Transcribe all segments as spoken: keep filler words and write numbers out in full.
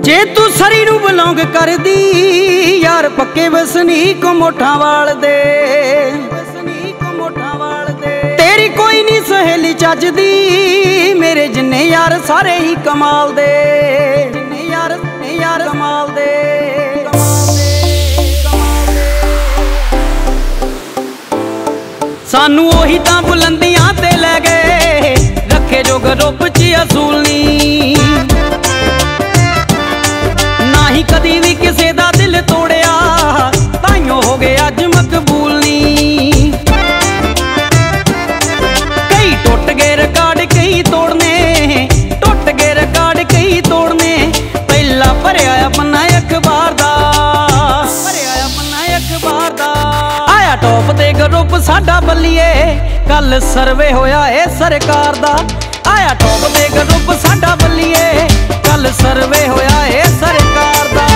जे तू सरी नू बिलोंग कर दी यार पक्के वसनीक मोठा वाल दे, तेरी कोई नहीं सहेली चजदी मेरे जिन्ने यार सारे ही कमाल दे, यार यार कमाल दे। सानू ओही तां बुलंदियां ते लै गए रखे जो ग्रुप च असूल नी, ना ही कदी भी किसे दा दिल तोड़िया ताइयों हो गए अज मकबूल नी। कई टुट गए रिकॉर्ड कई तोड़ने, टुट गए रिकॉर्ड कई तोड़ने, पहला भरिया पन्ना अखबार दा, भरिया पन्ना अखबार दा। आया टॉप ते ग्रुप साडा बल्लीए कल सर्वे होया है सरकार दा, आया टॉप ते ग्रुप साडा बल्लीए कल सर्वे होया है सरकार दा।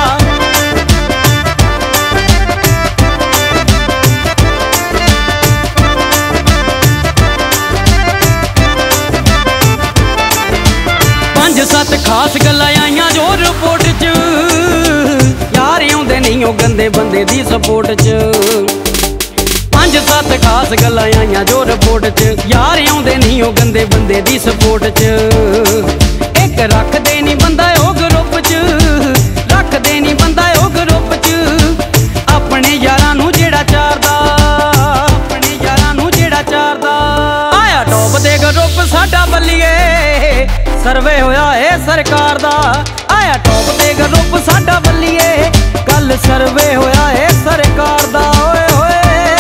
पंज सत्त खास गल्लां आईयां जो रिपोर्ट च, यार आउंदे नहीं ओ गंदे बंदे दी सपोर्ट च। पंज सत्त खास गल्लां आईयां जो रिपोर्ट च, यार आउंदे नहीं ओ गंदे बंदे दी सपोर्ट च। एक रख दे नहीं बंदा ओ ग्रुप च, रख दे नहीं बंदा ओ ग्रुप च, अपने यारां नू जेड़ा चारदा, अपने यारां नू जेड़ा चारदा। आया टॉप ते ग्रुप साडा बल्लीए सर्वे होया है सरकार दा, आया टॉप ते ग्रुप साडा बल्लीए कल सर्वे होया है सरकार दा। ओए होए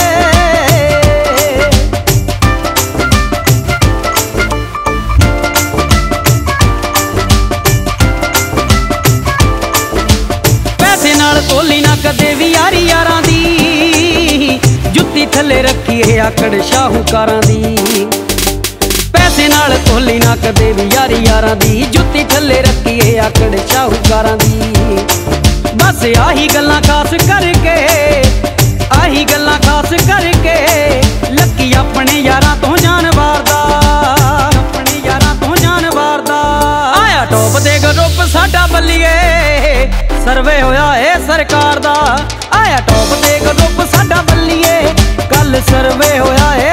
तोली ना कदे भी यारी यारां दी, जुत्ती थले रखी है आकड़ शाहूकारां दी। पैसे नाल तोली ना कदे भी यारी यारां दी, जुत्ती थले रखी है आकड़ शाहूकारां दी। बस आही गल्लां खास करके, आही गल्लां खास करके लकी अपने यारां तो जान वारदा, अपने यारां तो जान वारदा। आया टॉप ते ग्रुप साडा बल्लीए सर्वे होया है सरकार दा, आया टॉप ते ग्रुप साडा बल्लीए कल सर्वे होया है